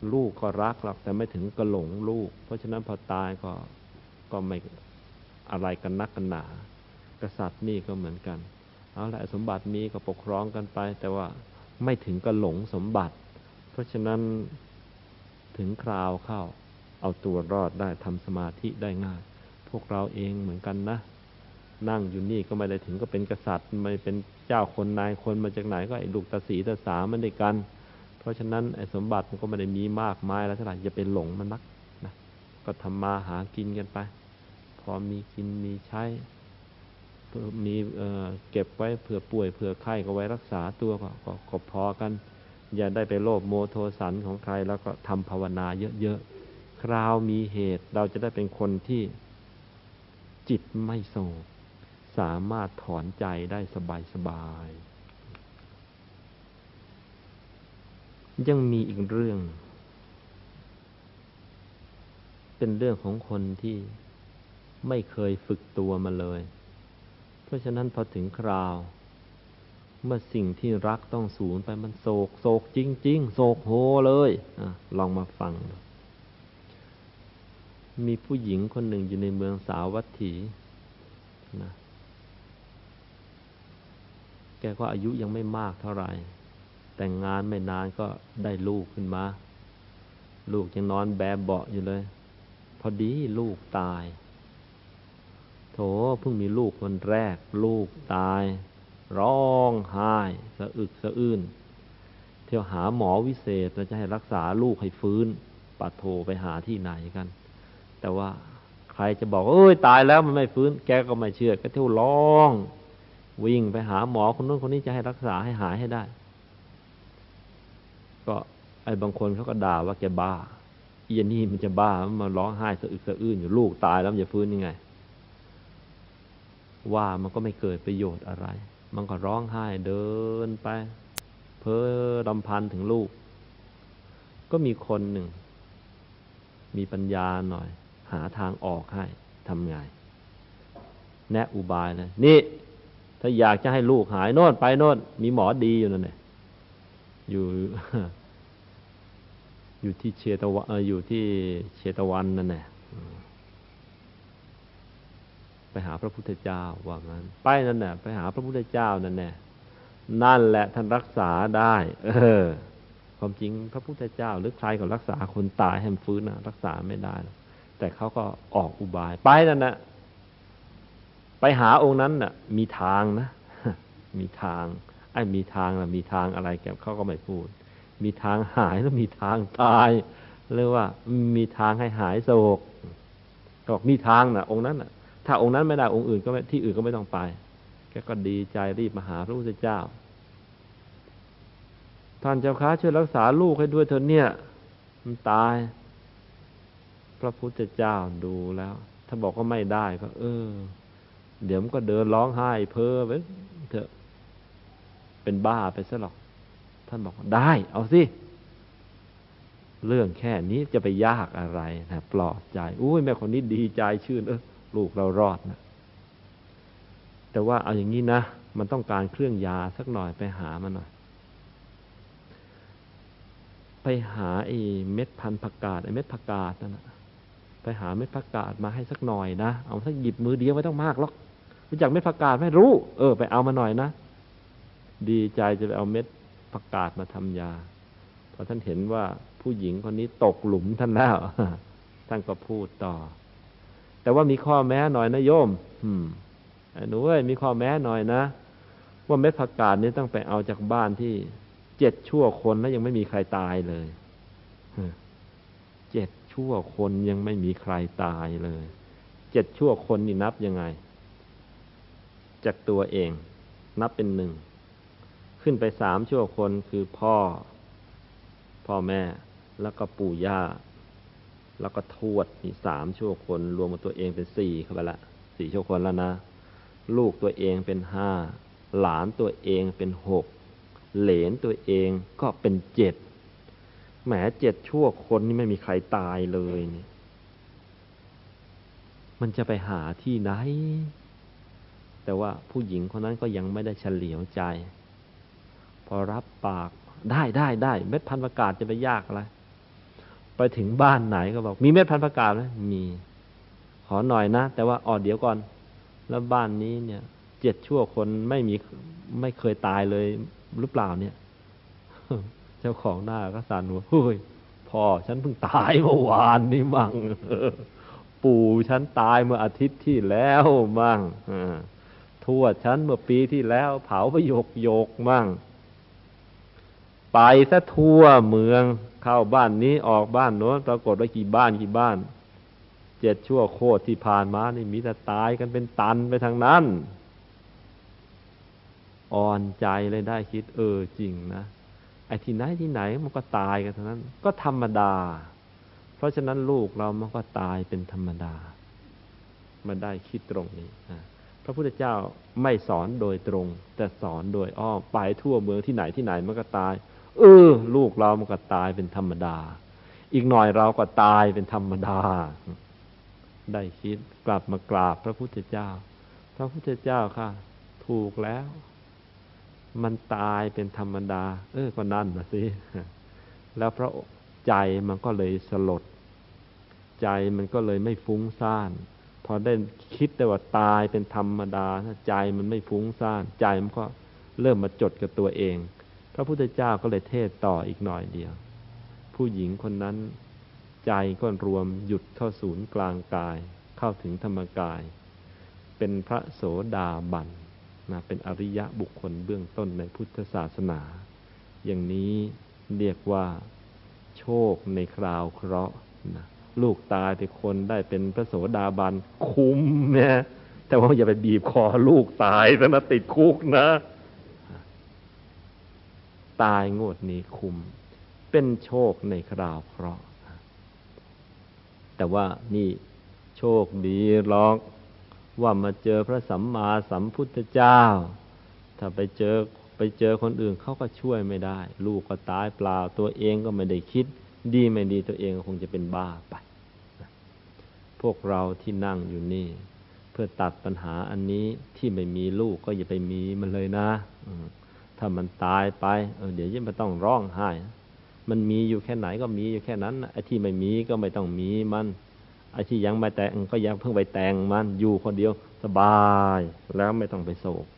ลูกก็รักหรอกแต่ไม่ถึงกับหลงลูกเพราะฉะนั้นพอตายก็ไม่อะไรกันนักกันหนากษัตริย์นี่ก็เหมือนกันเอาละสมบัติมีก็ปกครองกันไปแต่ว่าไม่ถึงกับหลงสมบัติเพราะฉะนั้นถึงคราวเข้าเอาตัวรอดได้ทำสมาธิได้ง่ายพวกเราเองเหมือนกันนะนั่งอยู่นี่ก็ไม่ได้ถึงก็เป็นกษัตริย์ไม่เป็นเจ้าคนนายคนมาจากไหนก็ไอ้ลูกตาสีตาสามันด้วยกันเพราะฉะนั้นไอ้สมบัติมันก็ไม่ได้มีมากมายแล้วเท่าไหร่อย่าไปหลงมันนักนะก็ทำมาหากินกันไปพอมีกินมีใช้มีเก็บไว้เผื่อป่วยเผื่อไข้ก็ไว้รักษาตัวก็พอกันอย่าได้ไปโลภโมโทสันของใครแล้วก็ทำภาวนาเยอะๆคราวมีเหตุเราจะได้เป็นคนที่จิตไม่โศกสามารถถอนใจได้สบายๆยังมีอีกเรื่องเป็นเรื่องของคนที่ไม่เคยฝึกตัวมาเลยเพราะฉะนั้นพอถึงคราวเมื่อสิ่งที่รักต้องสูญไปมันโศกจริงๆโศกโฮเลยลองมาฟังมีผู้หญิงคนหนึ่งอยู่ในเมืองสาวัตถีนะแกก็อายุยังไม่มากเท่าไหร่แต่งงานไม่นานก็ได้ลูกขึ้นมาลูกยังนอนแบเบาะอยู่เลยพอดีลูกตายโถเพิ่งมีลูกคนแรกลูกตายร้องไห้สะอึกสะอื้นเที่ยวหาหมอวิเศษจะให้รักษาลูกให้ฟื้นปัดโทไปหาที่ไหนกันแต่ว่าใครจะบอกเอ้ยตายแล้วมันไม่ฟื้นแกก็ไม่เชื่อก็เที่ยวร้องวิ่งไปหาหมอคนนู้นคนนี้จะให้รักษาให้หายให้ได้ก็ไอ้บางคนเขาก็ด่าว่าแกบ้าอีนี่มันจะบ้ามันมาร้องไห้สะอึกสะอื้นอยู่ลูกตายแล้วมันจะฟื้นยังไงว่ามันก็ไม่เกิดประโยชน์อะไรมันก็ร้องไห้เดินไปเพ้อรำพันถึงลูกก็มีคนหนึ่งมีปัญญาหน่อยหาทางออกให้ทำไงแนะอุบายเลยนี่ถ้าอยากจะให้ลูกหายโน่นไปโน่นมีหมอดีอยู่นั่นแหละอยู่ที่เชตวันอยู่ที่เชตวันนั่นแหละไปหาพระพุทธเจ้าว่างั้นไปนั่นแหละไปหาพระพุทธเจ้านั่นแหละนั่นแหละท่านรักษาได้ความจริงพระพุทธเจ้าหรือใครก็รักษาคนตายให้มันฟื้นนะรักษาไม่ได้แต่เขาก็ออกอุบายไปนั่นนะไปหาองค์นั้นน่ะมีทางนะมีทางมีทางล่ะมีทางอะไรแกเขาก็ไม่พูดมีทางหายแล้วมีทางตายเรียกว่ามีทางให้หายโศกก็มีทางน่ะองค์นั้นน่ะถ้าองค์นั้นไม่ได้องค์อื่นก็ที่อื่นก็ไม่ต้องไปแกก็ดีใจรีบมาหาพระพุทธเจ้าท่านเจ้าค้าช่วยรักษาลูกให้ด้วยเถอะเนี่ยมันตายพระพุทธเจ้าดูแล้วถ้าบอกว่าไม่ได้ก็เดี๋ยวมันก็เดินร้องไห้เพ้อไปเถอะเป็นบ้าไปซะหรอกท่านบอกได้เอาสิเรื่องแค่นี้จะไปยากอะไรนะปลอบใจอุ้ยแม่คนนี้ดีใจชื่นลูกเรารอดนะแต่ว่าเอาอย่างนี้นะมันต้องการเครื่องยาสักหน่อยไปหามันหน่อยไปหาไอ้เม็ดพันธุ์ผักกาดไอ้เม็ดผักกาดนั่นนะไปหาเม็ดผักกาดมาให้สักหน่อยนะเอาสักหยิบมือเดียวไม่ต้องมากหรอกรู้จักเม็ดผักกาดไม่รู้ไปเอามาหน่อยนะดีใจจะไปเอาเม็ดผักกาดมาทำยาพอท่านเห็นว่าผู้หญิงคนนี้ตกหลุมท่านแล้วท่านก็พูดต่อแต่ว่ามีข้อแม้หน่อยนะโยมหนูมีข้อแม้หน่อยนะว่าเม็ดผักกาดนี้ต้องไปเอาจากบ้านที่7 ชั่วคนแล้วยังไม่มีใครตายเลย7 ชั่วคนยังไม่มีใครตายเลย7 ชั่วคนนี่นับยังไงจากตัวเองนับเป็น1ขึ้นไป3 ชั่วคนคือพ่อแม่แล้วก็ปู่ย่าแล้วก็ทวดมี3 ชั่วคนรวมกับตัวเองเป็น4เข้าไปละ4 ชั่วคนแล้วนะลูกตัวเองเป็น5หลานตัวเองเป็น6เหลนตัวเองก็เป็น7แหม7 ชั่วคนนี่ไม่มีใครตายเลยเนี่ยมันจะไปหาที่ไหนแต่ว่าผู้หญิงคนนั้นก็ยังไม่ได้เฉลียวใจพอรับปากได้เม็ดพันธุ์ผักกาดจะไปยากอะไรไปถึงบ้านไหนก็บอกมีเม็ดพันธุ์ผักกาดไหมมีขอหน่อยนะแต่ว่าเดี๋ยวก่อนแล้วบ้านนี้เนี่ย7 ชั่วคนไม่เคยตายเลยหรือเปล่าเนี่ยเจ้าของหน้าก็สั่นหัวเฮ้ยพ่อฉันเพิ่งตายเมื่อวานนี้มั่งปู่ฉันตายเมื่ออาทิตย์ที่แล้วมั่งทวดฉันเมื่อปีที่แล้วเผาไปโยกมั่งไปซะทั่วเมืองเข้าบ้านนี้ออกบ้านโน้นปรากฏว่ากี่บ้าน7 ชั่วโคตรที่ผ่านมานี่มีแต่ตายกันเป็นตันไปทางนั้นอ่อนใจเลยได้คิดจริงนะไอ้ที่ไหนมันก็ตายกันทั้งนั้นก็ธรรมดาเพราะฉะนั้นลูกเรามันก็ตายเป็นธรรมดามาได้คิดตรงนี้พระพุทธเจ้าไม่สอนโดยตรงแต่สอนโดยอ้อมไปทั่วเมืองที่ไหนมันก็ตายลูกเรามันก็ตายเป็นธรรมดาอีกหน่อยเราก็ตายเป็นธรรมดาได้คิดกลับมากราบพระพุทธเจ้าพระพุทธเจ้าค่ะถูกแล้วมันตายเป็นธรรมดาก็นั่นนะสิแล้วพระใจมันก็เลยสลดใจมันก็เลยไม่ฟุ้งซ่านพอได้คิดแต่ว่าตายเป็นธรรมดาใจมันไม่ฟุ้งซ่านใจมันก็เริ่มมาจดกับตัวเองพระพุทธเจ้าก็เลยเทศต่ออีกหน่อยเดียวผู้หญิงคนนั้นใจก็รวมหยุดเข้าศูนย์กลางกายเข้าถึงธรรมกายเป็นพระโสดาบันเป็นอริยะบุคคลเบื้องต้นในพุทธศาสนาอย่างนี้เรียกว่าโชคในคราวเคราะห์นะลูกตายแต่คนได้เป็นพระโสดาบันคุ้มนะแต่ว่าอย่าไปบีบคอลูกตายซะนะติดคุกนะตายงวดนี้คุ้มเป็นโชคในคราวเคราะห์แต่ว่านี่โชคดีหรอกว่ามาเจอพระสัมมาสัมพุทธเจ้าถ้าไปเจอคนอื่นเขาก็ช่วยไม่ได้ลูกก็ตายเปล่าตัวเองก็ไม่ได้คิดดีไม่ดีตัวเองก็คงจะเป็นบ้าไปพวกเราที่นั่งอยู่นี่เพื่อตัดปัญหาอันนี้ที่ไม่มีลูกก็อย่าไปมีมันเลยนะถ้ามันตายไปเดี๋ยวยิ่งไม่ต้องร้องไห้มันมีอยู่แค่ไหนก็มีอยู่แค่นั้นไอ้ที่ไม่มีก็ไม่ต้องมีมันไอ้ที่ยังไม่แต่งก็ยังเพิ่งไปแต่งมันอยู่คนเดียวสบายแล้วไม่ต้องไปโศก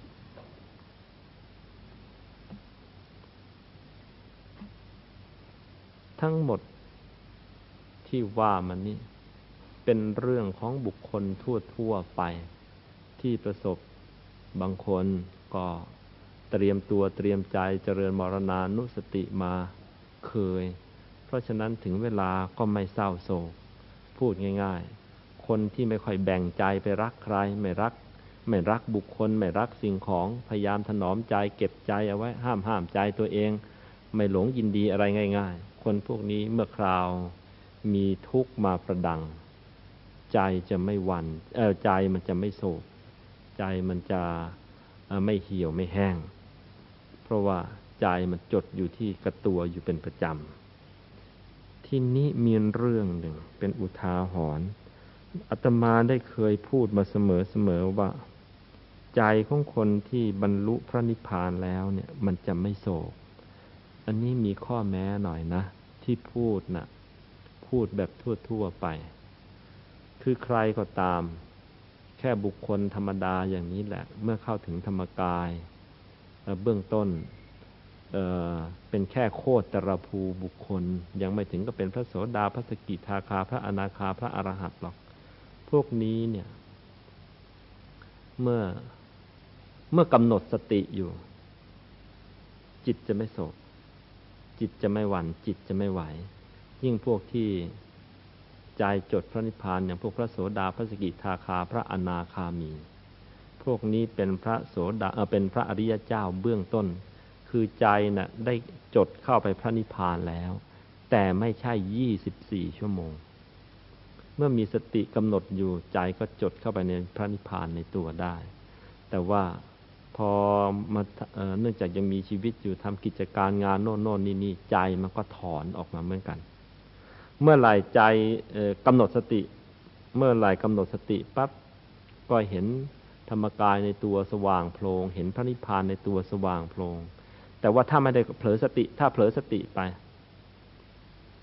ทั้งหมดที่ว่ามันนี่เป็นเรื่องของบุคคลทั่วไปที่ประสบบางคนก็เตรียมตัวเตรียมใจเจริญมรณานุสติมาเคยเพราะฉะนั้นถึงเวลาก็ไม่เศร้าโศกพูดง่ายๆคนที่ไม่ค่อยแบ่งใจไปรักใครไม่รักบุคคลไม่รักสิ่งของพยายามถนอมใจเก็บใจเอาไว้ห้ามใจตัวเองไม่หลงยินดีอะไรง่ายๆคนพวกนี้เมื่อคราวมีทุกข์มาประดังใจจะไม่หวั่นใจมันจะไม่โศกใจมันจะไม่เหี่ยวไม่แห้งเพราะว่าใจมันจดอยู่ที่กระตัวอยู่เป็นประจำที่นี้มีเรื่องหนึ่งเป็นอุทาหรณ์อาตมาได้เคยพูดมาเสมอว่าใจของคนที่บรรลุพระนิพพานแล้วเนี่ยมันจะไม่โศกอันนี้มีข้อแม้หน่อยนะที่พูดแบบทั่วไปคือใครก็ตามแค่บุคคลธรรมดาอย่างนี้แหละเมื่อเข้าถึงธรรมกายเบื้องต้นเป็นแค่โคตรภูบุคคลยังไม่ถึงก็เป็นพระโสดาพระสกิทาคาพระอนาคาพระอรหันต์หรอกพวกนี้เนี่ยเมื่อกำหนดสติอยู่จิตจะไม่โศกจิตจะไม่หวั่นจิตจะไม่ไหวยิ่งพวกที่ใจจดพระนิพพานอย่างพวกพระโสดาพระสกิทาคาพระอนาคามีพวกนี้เป็นพระโสดาเป็นพระอริยเจ้าเบื้องต้นคือใจน่ะได้จดเข้าไปพระนิพพานแล้วแต่ไม่ใช่24 ชั่วโมงเมื่อมีสติกำหนดอยู่ใจก็จดเข้าไปในพระนิพพานในตัวได้แต่ว่าพอมาเนื่องจากยังมีชีวิตอยู่ทำกิจการงานโน่นนี่ใจมันก็ถอนออกมาเหมือนกันเมื่อไหร่ใจกำหนดสติเมื่อไหร่กำหนดสติปั๊บก็เห็นธรรมกายในตัวสว่างโพลงเห็นพระนิพพานในตัวสว่างโพลงแต่ว่าถ้าไม่ได้เผลอสติถ้าเผลอสติไป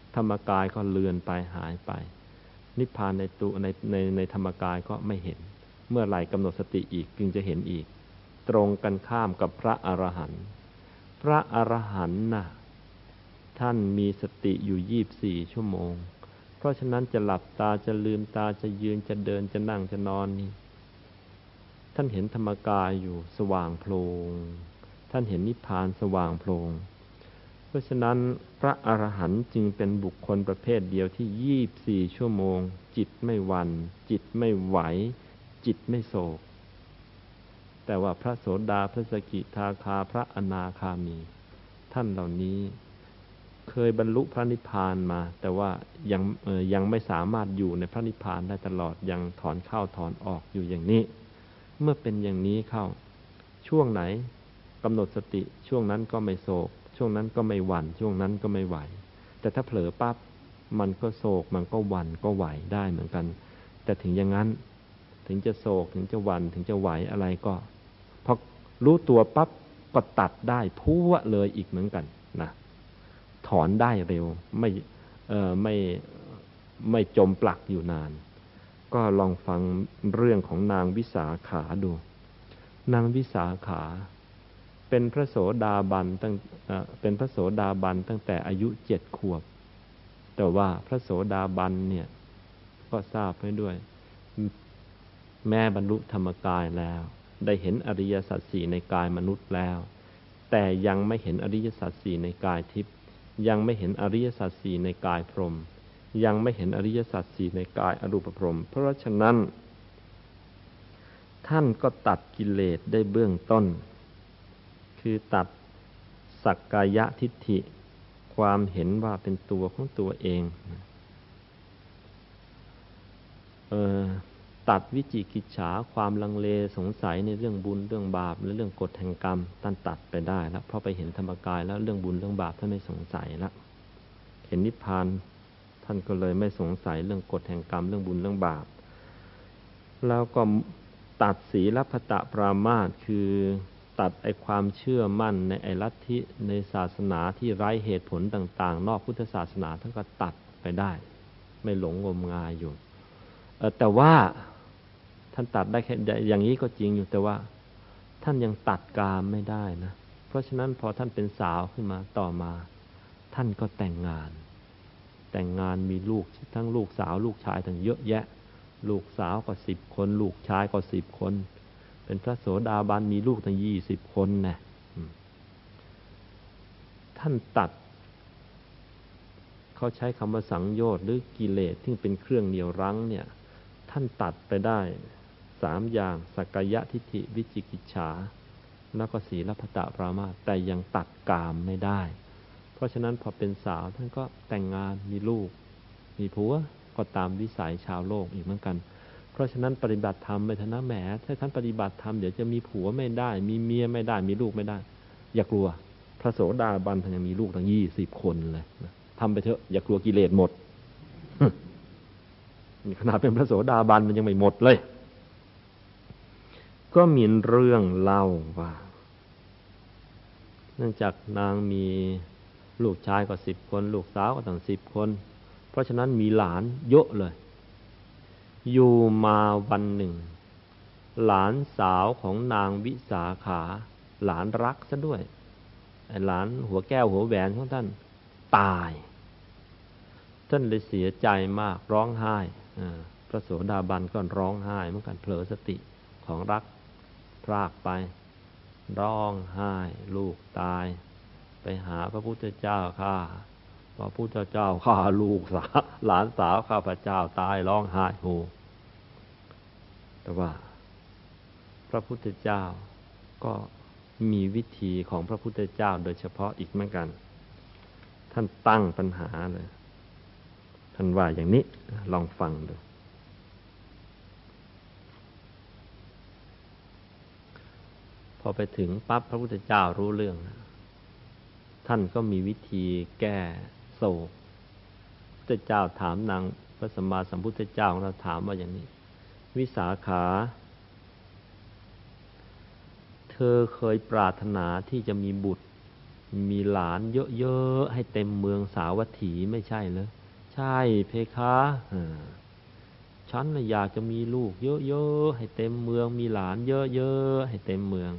ธรรมกายก็เลือนไปหายไปนิพพานในตัวในธรรมกายก็ไม่เห็นเมื่อไหร่กำหนดสติอีกจึงจะเห็นอีกตรงกันข้ามกับพระอรหันต์พระอรหันต์น่ะท่านมีสติอยู่24ชั่วโมงเพราะฉะนั้นจะหลับตาจะลืมตาจะยืนจะเดินจะนั่งจะนอนนี่ท่านเห็นธรรมกายอยู่สว่างโพลงท่านเห็นนิพพานสว่างโพลงเพราะฉะนั้นพระอรหันต์จึงเป็นบุคคลประเภทเดียวที่24ชั่วโมงจิตไม่หวั่นจิตไม่ไหวจิตไม่โศกแต่ว่าพระโสดาพระสกิทาคาพระอนาคามีท่านเหล่านี้เคยบรรลุพระนิพพานมาแต่ว่ายังไม่สามารถอยู่ในพระนิพพานได้ตลอดยังถอนเข้าถอนออกอยู่อย่างนี้เมื่อเป็นอย่างนี้เข้าช่วงไหนกำหนดสติช่วงนั้นก็ไม่โศกช่วงนั้นก็ไม่หวั่นช่วงนั้นก็ไม่ไหวแต่ถ้าเผลอปั๊บมันก็โศกมันก็หวั่นก็ไหวได้เหมือนกันแต่ถึงอย่างนั้นถึงจะโศกถึงจะหวั่นถึงจะไหวอะไรก็พอรู้ตัวปั๊บก็ตัดได้พัวเลยอีกเหมือนกันนะถอนได้เร็วไม่จมปลักอยู่นานก็ลองฟังเรื่องของนางวิสาขาดูนางวิสาขาเป็นพระโสดาบันตั้งแต่อายุ7 ขวบแต่ว่าพระโสดาบันเนี่ยก็ทราบไว้ด้วยแม้บรรลุธรรมกายแล้วได้เห็นอริยสัจสี่ในกายมนุษย์แล้วแต่ยังไม่เห็นอริยสัจสี่ในกายทิพย์ยังไม่เห็นอริยสัจสี่ในกายพรหมยังไม่เห็นอริยสัจสี่ในกายอรูปพรหมเพราะฉะนั้นท่านก็ตัดกิเลสได้เบื้องต้นคือตัดสักกายทิฏฐิความเห็นว่าเป็นตัวของตัวเองตัดวิจิกิจฉาความลังเลสงสัยในเรื่องบุญเรื่องบาปและเรื่องกฎแห่งกรรมท่านตัดไปได้แล้วเพราะไปเห็นธรรมกายแล้วเรื่องบุญเรื่องบาปท่านไม่สงสัยแล้วเห็นนิพพานท่านก็เลยไม่สงสัยเรื่องกฎแห่งกรรมเรื่องบุญเรื่องบาปแล้วก็ตัดศีลพัตตปรามาสคือตัดไอ้ความเชื่อมั่นในไอ้ลัทธิในศาสนาที่ไร้เหตุผลต่างๆนอกพุทธศาสนาท่านก็ตัดไปได้ไม่หลงงมงายอยู่แต่ว่าท่านตัดได้แค่อย่างนี้ก็จริงอยู่แต่ว่าท่านยังตัดกามไม่ได้นะเพราะฉะนั้นพอท่านเป็นสาวขึ้นมาต่อมาท่านก็แต่งงานมีลูกทั้งลูกสาวลูกชายทั้งเยอะแยะลูกสาวก็10 คนลูกชายก็10 คนเป็นพระโสดาบันมีลูกทั้ง20 คนนะท่านตัดเขาใช้คำว่าสังโยชน์หรือกิเลสที่เป็นเครื่องเหนี่ยวรั้งเนี่ยท่านตัดไปได้3 อย่างสักกายทิฏฐิวิจิกิจฉาแล้วก็ศีลพัตตปรามาสแต่ยังตัดกามไม่ได้เพราะฉะนั้นพอเป็นสาวท่านก็แต่งงานมีลูกมีผัวก็ตามวิสัยชาวโลกอีกเหมือนกันเพราะฉะนั้นปฏิบัติธรรมไปเถอะนะแหมถ้าท่านปฏิบัติธรรมเดี๋ยวจะมีผัวไม่ได้มีเมียไม่ได้มีลูกไม่ได้อย่ากลัวพระโสดาบันท่านยังมีลูกทั้ง20 คนเลยนะทำไปเถอะอย่ากลัวกิเลสหมด ขนาดเป็นพระโสดาบันมันยังไม่หมดเลยก็มีเรื่องเล่าว่าเนื่องจากนางมีลูกชายก็10 คนลูกสาวก็ตั้ง10 คนเพราะฉะนั้นมีหลานเยอะเลยอยู่มาวันหนึ่งหลานสาวของนางวิสาขาหลานรักซะด้วยไอ้หลานหัวแก้วหัวแหวนของท่านตายท่านเลยเสียใจมากร้องไห้พระโสดาบันก็ร้องไห้เหมือนกันเผลอสติของรักพรากไปร้องไห้ลูกตายไปหาพระพุทธเจ้าข้าพระพุทธเจ้าข้าลูกสาวหลานสาวข้าพระเจ้าตายร้องไห้โฮแต่ว่าพระพุทธเจ้าก็มีวิธีของพระพุทธเจ้าโดยเฉพาะอีกเหมือนกันท่านตั้งปัญหาเลยท่านว่าอย่างนี้ลองฟังดูพอไปถึงปั๊บพระพุทธเจ้ารู้เรื่องท่านก็มีวิธีแก้โศกพระพุทธเจ้าถามนางพระสัมมาสัมพุทธเจ้าของเราถามว่าอย่างนี้วิสาขาเธอเคยปรารถนาที่จะมีบุตรมีหลานเยอะๆให้เต็มเมืองสาวัตถีไม่ใช่เหรอใช่เพคะฉันน่ะอยากจะมีลูกเยอะๆให้เต็มเมืองมีหลานเยอะๆให้เต็มเมือง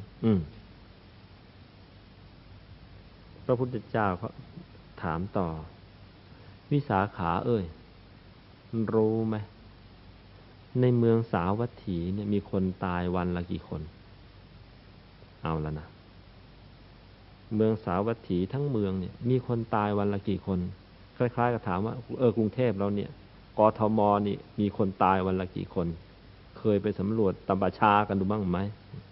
พระพุทธเจ้าเขาถามต่อวิสาขาเอ้ยรู้ไหมในเมืองสาวัตถีเนี่ยมีคนตายวันละกี่คนเอาแล้วนะเมืองสาวัตถีทั้งเมืองเนี่ยมีคนตายวันละกี่คนคล้ายๆกับถามว่ากรุงเทพเราเนี่ยกทมนี่มีคนตายวันละกี่คนเคยไปสำรวจตำประชากันดูบ้างไหม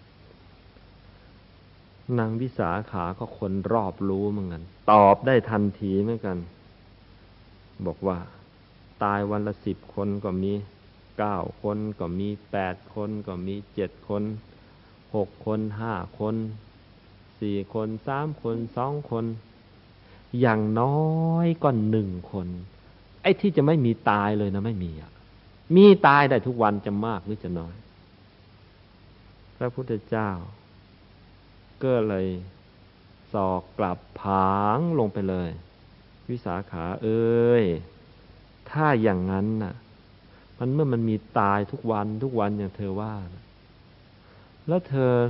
นางวิสาขาก็คนรอบรู้เหมือนกันตอบได้ทันทีเหมือนกันบอกว่าตายวันละ10 คนก็มี9 คนก็มี8 คนก็มี7 คน6 คน5 คน4 คน3 คน2 คนอย่างน้อยก็1 คนไอ้ที่จะไม่มีตายเลยนะไม่มีมีตายได้ทุกวันจะมากหรือจะน้อยพระพุทธเจ้าก็เลยสอกกลับผางลงไปเลยวิสาขาเอ้ยถ้าอย่างนั้นน่ะเมื่อมันมีตายทุกวันอย่างเธอว่านะแล้วเธอ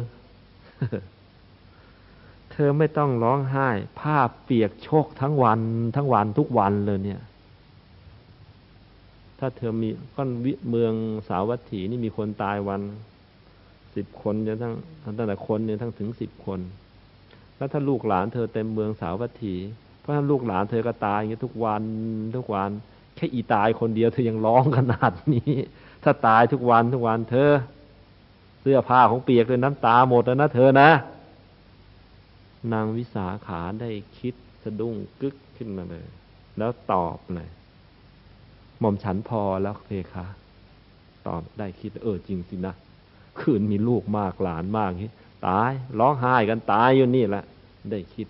เธอไม่ต้องร้องไห้ผ้าเปียกโชกทั้งวันทุกวันเลยเนี่ยถ้าเธอมีก้อนเมืองสาวัตถีนี่มีคนตายวัน10 คนจนตั้งแต่คนเนี่ยถึง10 คนแล้วถ้าลูกหลานเธอเต็มเมืองสาวัตถีเพราะฉะนั้นลูกหลานเธอก็ตายอย่างนี้ทุกวันแค่อีตายคนเดียวเธอยังร้องขนาดนี้ถ้าตายทุกวันเธอเสื้อผ้าของเปียกเลยน้ำตาหมดแล้วนะเธอนะนางวิสาขาได้คิดสะดุ้งกึกขึ้นมาเลยแล้วตอบเลยหม่อมฉันพอแล้วเพคะตอบได้คิดจริงสินะคืนมีลูกมากหลานมากนี่ตายร้องไห้กันตายอยู่นี่แหละได้คิด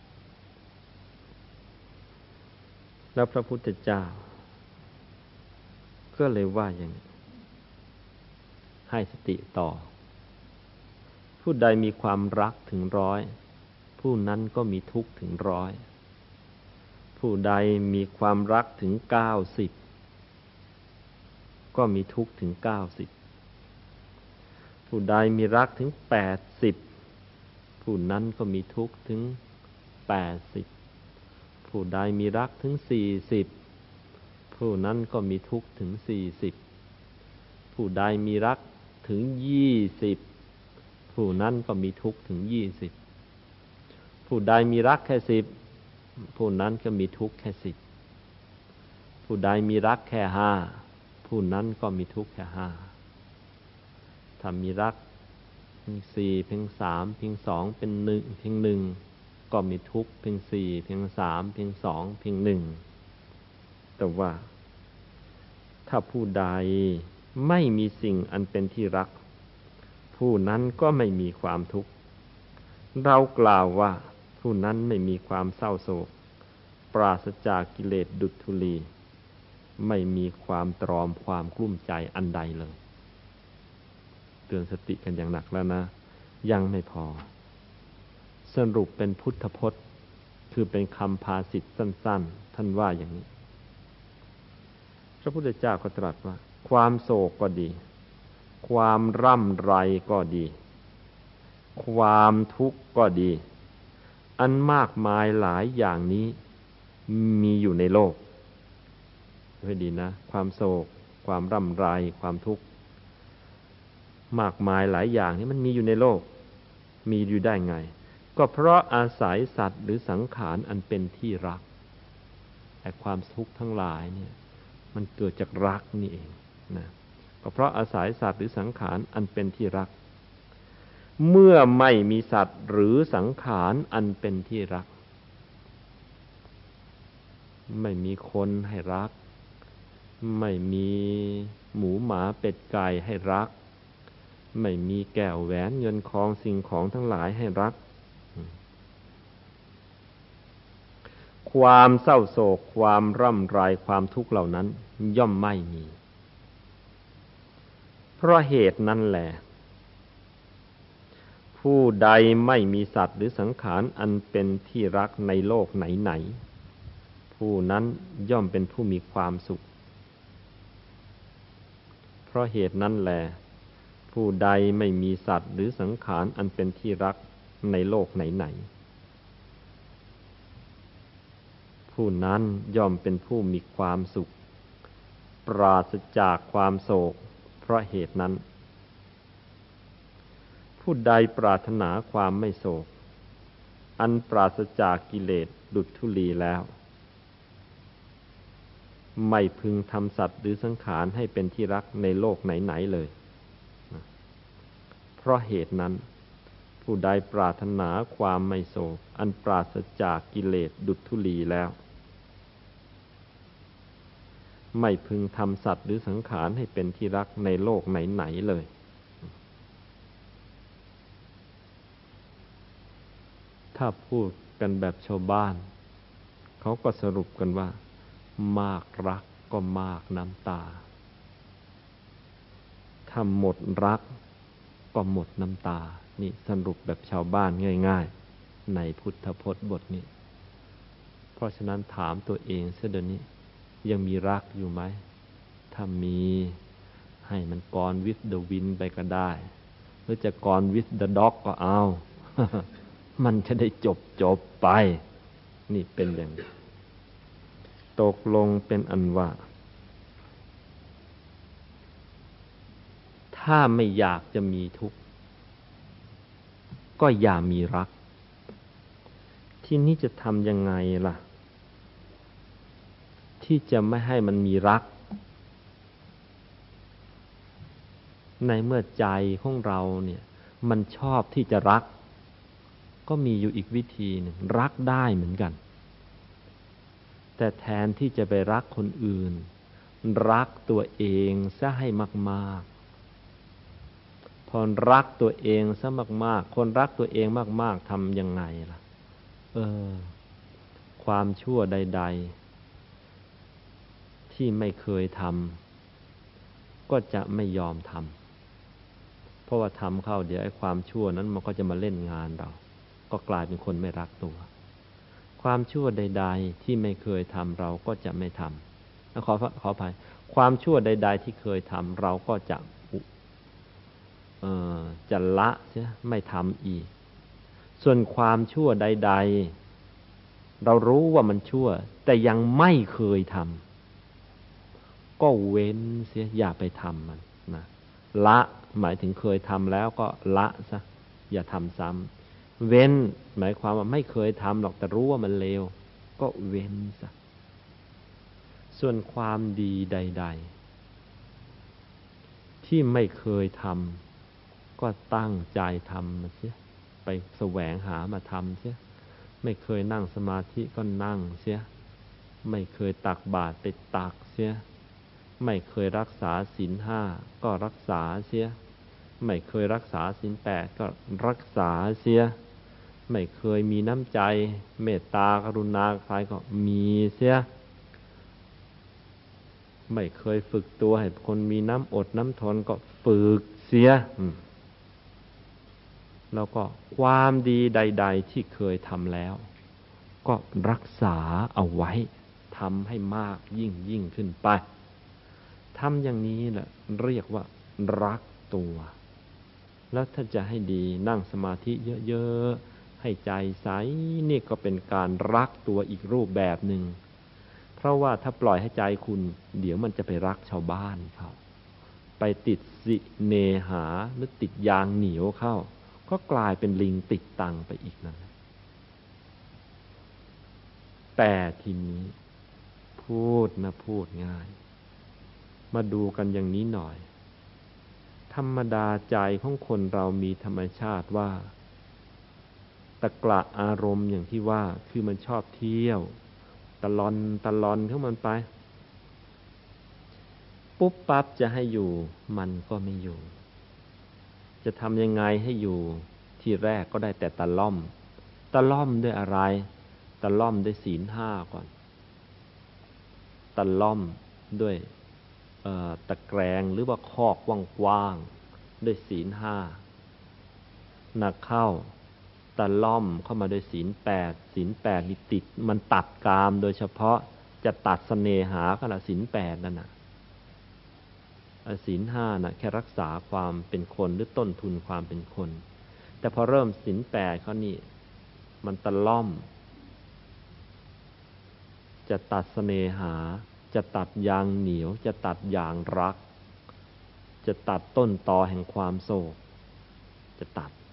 แล้วพระพุทธเจ้าก็เลยว่าอย่างนี้ให้สติต่อผู้ใดมีความรักถึง100ผู้นั้นก็มีทุกข์ถึง100ผู้ใดมีความรักถึง90ก็มีทุกข์ถึง90ผู้ใดมีรักถึง80ผู้นั้นก็มีทุกข์ถึง80ผู้ใดมีรักถึง40ผู้นั้นก็มีทุกข์ถึง40ผู้ใดมีรักถึง20ผู้นั้นก็มีทุกข์ถึง20ผู้ใดมีรักแค่10ผู้นั้นก็มีทุกข์แค่10ผู้ใดมีรักแค่5ผู้นั้นก็มีทุกข์แค่5ถ้ามีรักเพียง4เพียง3เพียง2เป็น1เพียง1ก็มีทุกข์เพียง4เพียง3เพียง2เพียง1แต่ว่าถ้าผู้ใดไม่มีสิ่งอันเป็นที่รักผู้นั้นก็ไม่มีความทุกข์เรากล่าวว่าผู้นั้นไม่มีความเศร้าโศกปราศจากกิเลสดุจธุลีไม่มีความตรอมความกลุ้มใจอันใดเลยเตือนสติกันอย่างหนักแล้วนะยังไม่พอสรุปเป็นพุทธพจน์คือเป็นคำภาษิตสั้นๆท่านว่าอย่างนี้พระพุทธเจ้าก็ตรัสว่าความโศกก็ดีความร่ำไรก็ดีความทุกข์ก็ดีอันมากมายหลายอย่างนี้มีอยู่ในโลกให้ดีนะความโศกความร่ำไรความทุกข์มากมายหลายอย่างนี้มันมีอยู่ในโลกมีอยู่ได้ไงก็เพราะอาศัยสัตว์หรือสังขารอันเป็นที่รักแต่ความทุกข์ทั้งหลายเนี่ยมันเกิดจากรักนี่เองนะก็เพราะอาศัยสัตว์หรือสังขารอันเป็นที่รักเมื่อไม่มีสัตว์หรือสังขารอันเป็นที่รักไม่มีคนให้รักไม่มีหมูหมาเป็ดไก่ให้รักไม่มีแก้วแหวนเงินทองสิ่งของทั้งหลายให้รักความเศร้าโศกความร่ำไรความทุกข์เหล่านั้นย่อมไม่มีเพราะเหตุนั้นแหละผผู้ใดไม่มีสัตว์หรือสังขารอันเป็นที่รักในโลกไหนๆผู้นั้นย่อมเป็นผู้มีความสุขเพราะเหตุนั้นแลผู้ใดไม่มีสัตว์หรือสังขารอันเป็นที่รักในโลกไหนๆผู้นั้นย่อมเป็นผู้มีความสุขปราศจากความโศกเพราะเหตุนั้นผู้ใดปรารถนาความไม่โศกอันปราศจากกิเลสดุจธุลีแล้วไม่พึงทำสัตว์หรือสังขารให้เป็นที่รักในโลกไหนๆเลยเพราะเหตุนั้นผู้ใดปรารถนาความไม่โศกอันปราศจากกิเลสดุจธุลีแล้วไม่พึงทำสัตว์หรือสังขารให้เป็นที่รักในโลกไหนๆเลยถ้าพูดกันแบบชาวบ้านเขาก็สรุปกันว่ามากรักก็มากน้ำตาถ้าหมดรักก็หมดน้ำตานี่สรุปแบบชาวบ้านง่ายๆในพุทธพจน์บทนี้เพราะฉะนั้นถามตัวเองเสียเดี๋ยวนี้ยังมีรักอยู่ไหมถ้ามีให้มันกร with the wind ไปก็ได้หรือจะกร with the dog ก็เอา มันจะได้จบไปนี่เป็นอย่างนี้ตกลงเป็นอันว่าถ้าไม่อยากจะมีทุกข์ก็อย่ามีรักที่นี้จะทำยังไงล่ะที่จะไม่ให้มันมีรักในเมื่อใจของเราเนี่ยมันชอบที่จะรักก็มีอยู่อีกวิธีหนึ่งรักได้เหมือนกันแต่แทนที่จะไปรักคนอื่นรักตัวเองซะให้มากๆพอรักตัวเองซะมากๆคนรักตัวเองมากๆทำยังไงล่ะความชั่วใดๆที่ไม่เคยทำก็จะไม่ยอมทำเพราะว่าทำเข้าเดี๋ยวไอ้ความชั่วนั้นมันก็จะมาเล่นงานเราก็กลายเป็นคนไม่รักตัวความชั่วใดๆที่ไม่เคยทำเราก็จะไม่ทำขออภัยความชั่วใดๆที่เคยทำเราก็จะละใช่ไม่ทำอีกส่วนความชั่วใดๆเรารู้ว่ามันชั่วแต่ยังไม่เคยทำก็เว้นเสียอย่าไปทำมันนะละหมายถึงเคยทำแล้วก็ละซะอย่าทำซ้ำเว้นหมายความว่าไม่เคยทำหรอกแต่รู้ว่ามันเลวก็เว้นซะส่วนความดีใดๆที่ไม่เคยทำก็ตั้งใจทำมันเสียไปแสวงหามาทำเสียไม่เคยนั่งสมาธิก็นั่งเสียไม่เคยตักบาตรไปตักเสียไม่เคยรักษาศีล 5ก็รักษาเสียไม่เคยรักษาศีล 8ก็รักษาเสียไม่เคยมีน้ำใจเมตตากรุณาใครก็มีเสียไม่เคยฝึกตัวให้คนมีน้ำอดน้ำทนก็ฝึกเสียแล้วก็ความดีใดๆที่เคยทำแล้วก็รักษาเอาไว้ทำให้มากยิ่งขึ้นไปทำอย่างนี้แหละเรียกว่ารักตัวแล้วถ้าจะให้ดีนั่งสมาธิเยอะๆให้ใจใสนี่ก็เป็นการรักตัวอีกรูปแบบหนึ่งเพราะว่าถ้าปล่อยให้ใจคุณเดี๋ยวมันจะไปรักชาวบ้านเขาไปติดสิเนหาหรือติดยางเหนียวเข้าก็กลายเป็นลิงติดตังไปอีกนั่นแต่ทีนี้พูดง่ายมาดูกันอย่างนี้หน่อยธรรมดาใจของคนเรามีธรรมชาติว่าตะกละอารมณ์อย่างที่ว่าคือมันชอบเที่ยวตะลอนของมันไปปุ๊บปั๊บจะให้อยู่มันก็ไม่อยู่จะทำยังไงให้อยู่ที่แรกก็ได้แต่ตะล่อมด้วยอะไรตะล่อมด้วยศีล 5ก่อนตะล่อมด้วยตะแกรงหรือว่าคอกกว้างๆด้วยศีล 5 หนักเข้าตะล่อมเข้ามาโดยศีลแปดนี่ติดมันตัดกามโดยเฉพาะจะตัดเสน่หาขณะศีลแปดนั่นน่ะศีลห้าน่ะแค่รักษาความเป็นคนหรือต้นทุนความเป็นคนแต่พอเริ่มศีลแปดเขานี่มันตะล่อมจะตัดเสน่หาจะตัดยางเหนียวจะตัดยางรักจะตัดต้นตอแห่งความโศกจะตัด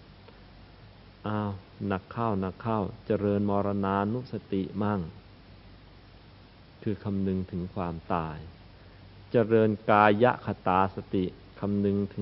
หนักเข้าเจริญมรณานุสติมั่งคือคำนึงถึงความตายเจริญกายคตาสติคำนึงถึง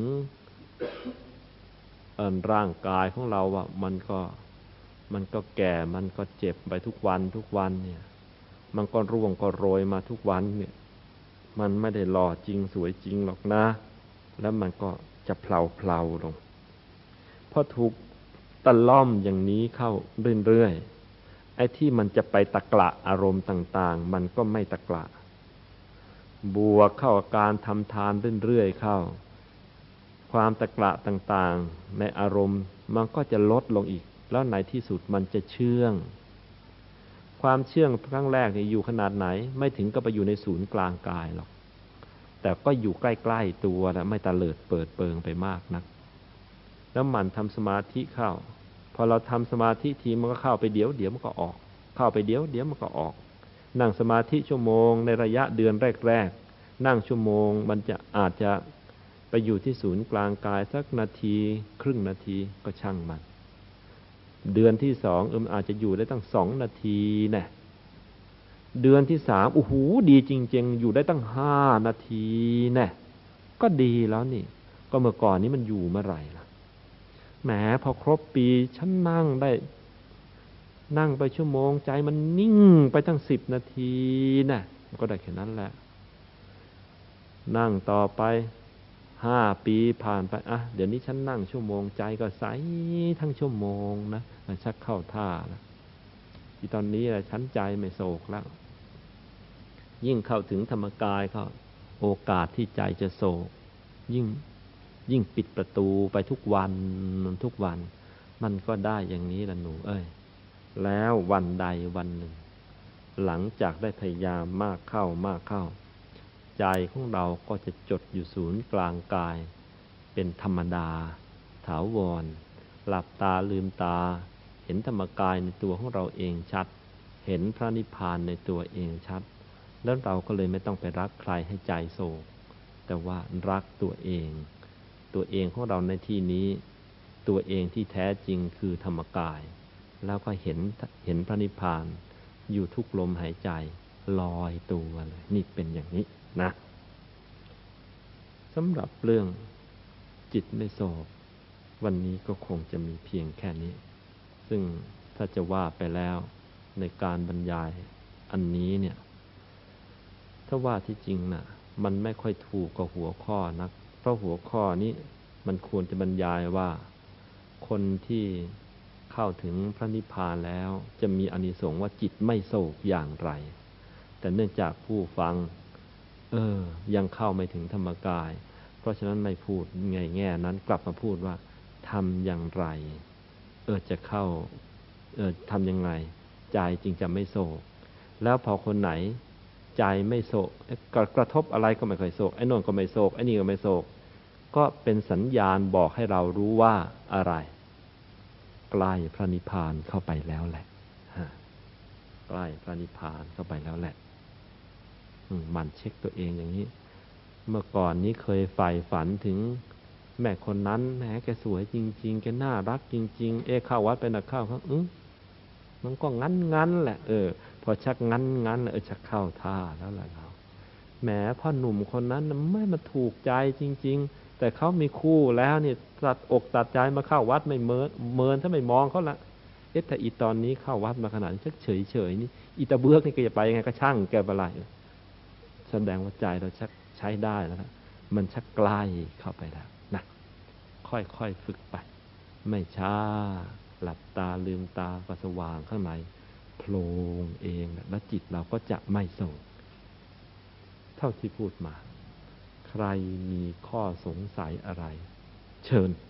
ร่างกายของเราว่ามันก็แก่มันก็เจ็บไปทุกวันเนี่ยมันก็ร่วงก็โรยมาทุกวันเนี่ยมันไม่ได้หล่อจริงสวยจริงหรอกนะแล้วมันก็จะเพลาลงพอถูกตะล่อมอย่างนี้เข้าเรื่อยๆไอ้ที่มันจะไปตะกละอารมณ์ต่างๆมันก็ไม่ตะกละบวกเข้ากับการทำทานเรื่อยๆเข้าความตะกละต่างๆในอารมณ์มันก็จะลดลงอีกแล้วในที่สุดมันจะเชื่องความเชื่องครั้งแรกเนี่ยอยู่ขนาดไหนไม่ถึงก็ไปอยู่ในศูนย์กลางกายหรอกแต่ก็อยู่ใกล้ๆตัวนะไม่ตะเลิดเปิดเปิงไปมากนักแล้วมันทำสมาธิเข้าพอเราทำสมาธิทีมันก็เข้าไปเดี๋ยวมันก็ออกเข้าไปเดี๋ยวมันก็ออกนั่งสมาธิชั่วโมงในระยะเดือนแรกนั่งชั่วโมงมันจะอาจจะไปอยู่ที่ศูนย์กลางกายสักนาทีครึ่งนาทีก็ช่างมันเดือนที่สองมันอาจจะอยู่ได้ตั้ง2 นาทีนะเดือนที่3โอ้โหดีจริงๆอยู่ได้ตั้ง5 นาทีนะก็ดีแล้วนี่ก็เมื่อก่อนนี้มันอยู่เมื่อไหร่ล่ะแหมพอครบปีฉันนั่งไปชั่วโมงใจมันนิ่งไปตั้ง10 นาทีนะก็ได้แค่นั้นแหละนั่งต่อไป5 ปีผ่านไปเดี๋ยวนี้ฉันนั่งชั่วโมงใจก็ใสทั้งชั่วโมงนะมันชักเข้าท่าแล้วที่ตอนนี้ฉันใจไม่โศกแล้วยิ่งเข้าถึงธรรมกายก็โอกาสที่ใจจะโศกยิ่งปิดประตูไปทุกวันมันก็ได้อย่างนี้ล่ะหนูเอ้ยแล้ววันใดวันหนึ่งหลังจากได้พยายามมากเข้าใจของเราก็จะจดอยู่ศูนย์กลางกายเป็นธรรมดาถาวรหลับตาลืมตาเห็นธรรมกายในตัวของเราเองชัดเห็นพระนิพพานในตัวเองชัดแล้วเราก็เลยไม่ต้องไปรักใครให้ใจโศกแต่ว่ารักตัวเองของเราในที่นี้ตัวเองที่แท้จริงคือธรรมกายแล้วก็เห็นพระนิพพานอยู่ทุกลมหายใจลอยตัวเลยนี่เป็นอย่างนี้นะสำหรับเรื่องจิตไม่โศกวันนี้ก็คงจะมีเพียงแค่นี้ซึ่งถ้าจะว่าไปแล้วในการบรรยายอันนี้เนี่ยถ้าว่าที่จริงน่ะมันไม่ค่อยถูกกับหัวข้อนักเพราะหัวข้อนี้มันควรจะบรรยายว่าคนที่เข้าถึงพระนิพพานแล้วจะมีอานิสงส์ว่าจิตไม่โศกอย่างไรแต่เนื่องจากผู้ฟังยังเข้าไม่ถึงธรรมกายเพราะฉะนั้นไม่พูดแง่นั้นกลับมาพูดว่าทำอย่างไรจะเข้าทำยังไงใจจึงจะไม่โศกแล้วพอคนไหนใจไม่โศกกระทบอะไรก็ไม่ค่อยโศกไอ้โน่นก็ไม่โศกไอ้นี่ก็ไม่โศกก็เป็นสัญญาณบอกให้เรารู้ว่าอะไรใกล้พระนิพพานเข้าไปแล้วแหละใกล้พระนิพพานเข้าไปแล้วแหละมันเช็คตัวเองอย่างนี้เมื่อก่อนนี้เคยใฝ่ฝันถึงแม่คนนั้นแหมแกสวยจริงๆแกน่ารักจริงๆเข้าวัดไปนะเข้าครับมันก็งั้นแหละพอชักงั้นชักเข้าท่าแล้วล่ะเราแหมพ่อหนุ่มคนนั้นไม่มาถูกใจจริงๆแต่เขามีคู่แล้วนี่ตัดอกตัดใจมาเข้าวัดไม่เมินถ้าไม่มองเขาละแต่อีตอนนี้เข้าวัดมาขนาดนี้ชักเฉยนี่อีตาเบือกนี่แกจะไปยังไงก็ช่างแกไปไรแสดงว่าใจเราชักใช้ได้แล้วนะมันชักใกล้เข้าไปแล้วนะค่อยๆฝึกไปไม่ช้าหลับตาลืมตาก็สว่างข้างในโพลงเองแล้วจิตเราก็จะไม่โศกเท่าที่พูดมาใครมีข้อสงสัยอะไรเชิญ